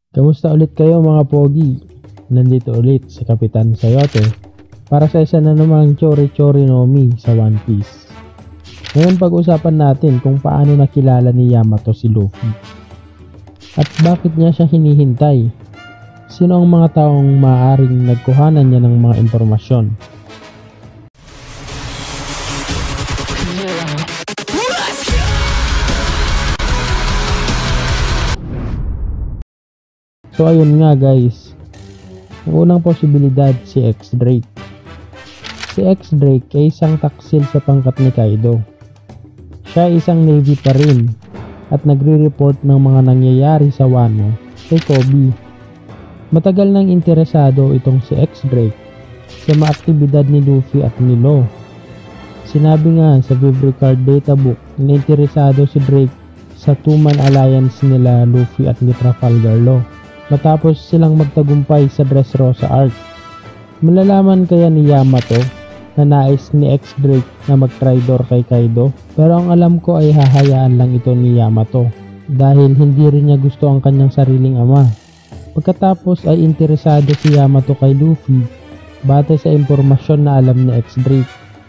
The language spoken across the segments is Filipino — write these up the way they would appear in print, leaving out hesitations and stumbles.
Kamusta ulit kayo mga pogi? Nandito ulit si Kapitan Sayote para sa isa na namang Chori no Mi sa One Piece. Ngayon pag-usapan natin kung paano nakilala ni Yamato si Luffy at bakit niya siya hinihintay. Sino ang mga taong maaaring nagkuhanan niya ng mga impormasyon? So ayun nga guys, ang unang posibilidad si X-Drake. Si X-Drake ay isang taksil sa pangkat ni Kaido. Siya ay isang Navy pa rin at nagre-report ng mga nangyayari sa Wano kay Kobe. Matagal nang interesado itong si X-Drake sa mga aktibidad ni Luffy at ni Law. Sinabi nga sa Vivre Card Data Book na interesado si Drake sa two-man alliance nila Luffy at ni Trafalgar Law matapos silang magtagumpay sa Dressrosa Arc. Malalaman kaya ni Yamato na nais ni X-Drake na mag-tridor kay Kaido? Pero ang alam ko ay hahayaan lang ito ni Yamato dahil hindi rin niya gusto ang kanyang sariling ama. Pagkatapos ay interesado si Yamato kay Luffy batay sa impormasyon na alam ni X-Drake.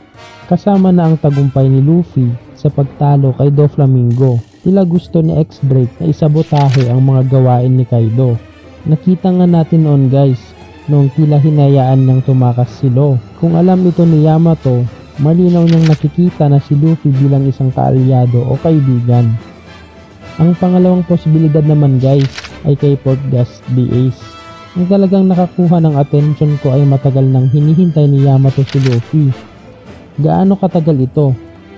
Kasama na ang tagumpay ni Luffy sa pagtalo kay Doflamingo. Tila gusto ni X-Drake na isabotahe ang mga gawain ni Kaido. Nakita nga natin noon guys, noong tila hinayaan niyang tumakas si Law. Kung alam ito ni Yamato, malinaw niyang nakikita na si Luffy bilang isang kaalyado o kaibigan. Ang pangalawang posibilidad naman guys ay kay Portgas the Ace. Ang talagang nakakuha ng atensyon ko ay matagal nang hinihintay ni Yamato si Luffy. Gaano katagal ito?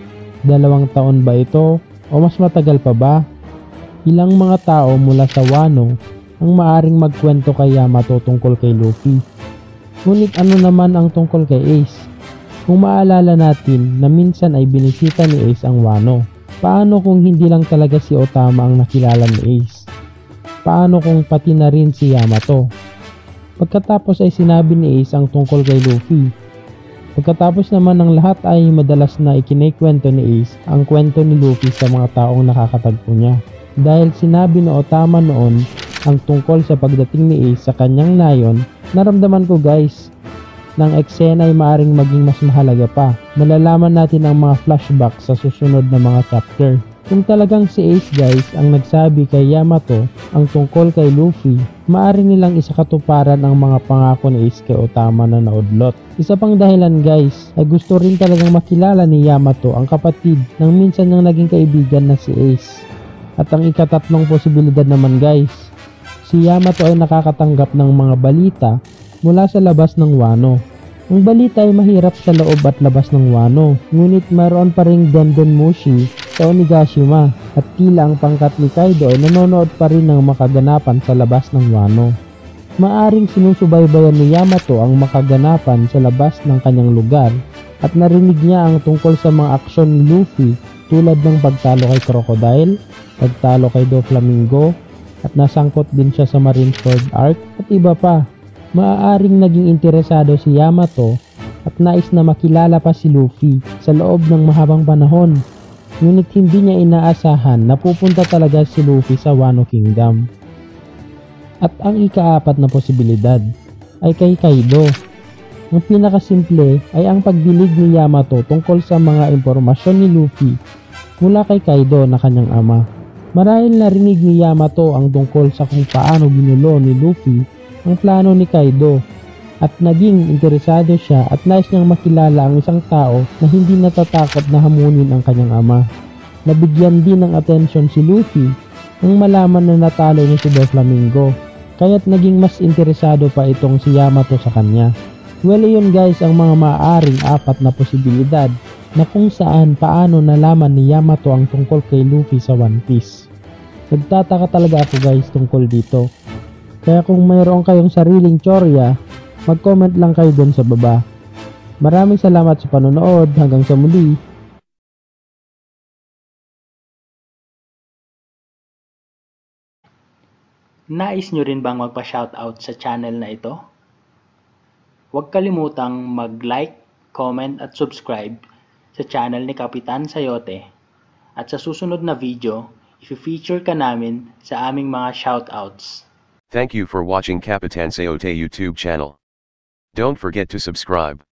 2 taon ba ito? O mas matagal pa ba? Ilang mga tao mula sa Wano ang maaring magkwento kay Yamato tungkol kay Luffy. Ngunit ano naman ang tungkol kay Ace? Kung maalala natin na minsan ay binisita ni Ace ang Wano. Paano kung hindi lang talaga si Otama ang nakilala ni Ace? Paano kung pati na rin si Yamato? Pagkatapos ay sinabi ni Ace ang tungkol kay Luffy. Pagkatapos naman ng lahat ay madalas na ikinikwento ni Ace ang kwento ni Luffy sa mga taong nakakatagpo niya. Dahil sinabi ni Otama noon ang tungkol sa pagdating ni Ace sa kanyang nayon, naramdaman ko guys, ng eksena ay maaring maging mas mahalaga pa. Malalaman natin ang mga flashback sa susunod na mga chapter. Kung talagang si Ace guys ang nagsabi kay Yamato ang tungkol kay Luffy, maaring nilang isakatuparan ang mga pangako ni Ace kay Otama na naudlot. Isa pang dahilan guys ay gusto rin talagang makilala ni Yamato ang kapatid ng minsan niyang naging kaibigan na si Ace. At ang ikatatlong posibilidad naman guys, si Yamato ay nakakatanggap ng mga balita mula sa labas ng Wano. Ang balita ay mahirap sa loob at labas ng Wano, ngunit mayroon pa ring Dendenmushi sa Onigashima at tila ang pangkat ni Kaido ay nanonood pa rin ng makaganapan sa labas ng Wano. Maaring sinusubaybayan ni Yamato ang makaganapan sa labas ng kanyang lugar at narinig niya ang tungkol sa mga aksyon ni Luffy tulad ng pagtalo kay Crocodile, pagtalo kay Doflamingo, at nasangkot din siya sa Marineford Arc at iba pa. Maaaring naging interesado si Yamato at nais na makilala pa si Luffy sa loob ng mahabang panahon. Ngunit hindi niya inaasahan na pupunta talaga si Luffy sa Wano Kingdom. At ang ikaapat na posibilidad ay kay Kaido. Ang pinakasimple ay ang pagdilig ni Yamato tungkol sa mga impormasyon ni Luffy mula kay Kaido na kanyang ama. Marahil narinig ni Yamato ang tungkol sa kung paano ginulo ni Luffy ang plano ni Kaido at naging interesado siya at nais niyang makilala ang isang tao na hindi natatakot na hamunin ang kanyang ama. Nabigyan din ng atensyon si Luffy nang malaman na natalo niya si Doflamingo, kaya't naging mas interesado pa itong si Yamato sa kanya. Well yun guys ang mga maaaring 4 na posibilidad na kung saan paano nalaman ni Yamato ang tungkol kay Luffy sa One Piece. Nagtataka talaga ako guys tungkol dito. Kaya kung mayroon kayong sariling tsorya, mag-comment lang kayo dun sa baba. Maraming salamat sa panonood. Hanggang sa muli. Nais nyo rin bang magpa-shoutout sa channel na ito? Huwag kalimutang mag-like, comment at subscribe sa channel ni Kapitan Sayote. At sa susunod na video, i-feature ka namin sa aming mga shoutouts. Thank you for watching Kapitan Sayote YouTube channel. Don't forget to subscribe.